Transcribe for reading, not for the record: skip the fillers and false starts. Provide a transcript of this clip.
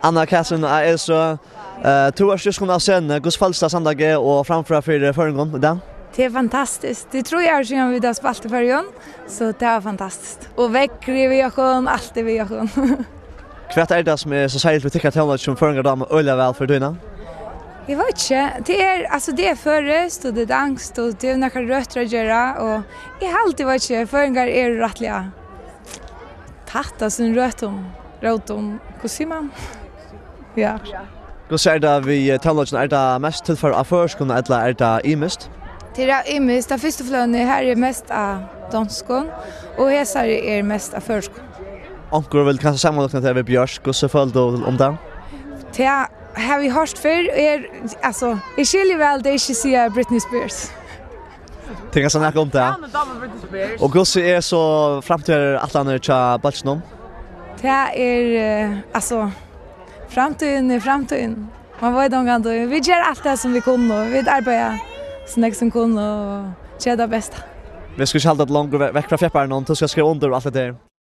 Anna Katrin är så två års just kunna sen Gus Falsta Sandage och framför för förgång där. Det är fantastiskt. Det tror jag som vi har spelat i förgång så det är fantastiskt. Och väcker vi också allt det vi gör. Kvart är det som är så särskilt vi tycker att hon som förgång där med öliga väl för dina. Jag vet inte. Det är förrest och det är angst och det är några rötter att göra och jag har alltid varit inte förgångar är rättliga. Tatta sin rötom. Hur säger man? Ja. Hur ser det vi tonlagen är det mest till för affärskunden eller är det imist? Det är imist. Det första flöden här är mest av danskon och här är mest av förskon. Onkel vill kanske sammanlagt till vi Björsk och så följde om det. Det har vi hört för alltså jag skiljer väl det inte säga Britney Spears. Tänker så nära om det. Och Gussi är så framtid att han är tja Batchnom. Det är alltså framtiden. Man var de gånger vi gör allt det som vi kunde och vi arbetar snägt som kunde och gör det bästa. Vi ska inte hålla det långt väck från fjäpparen någon, du ska skriva under allt det där.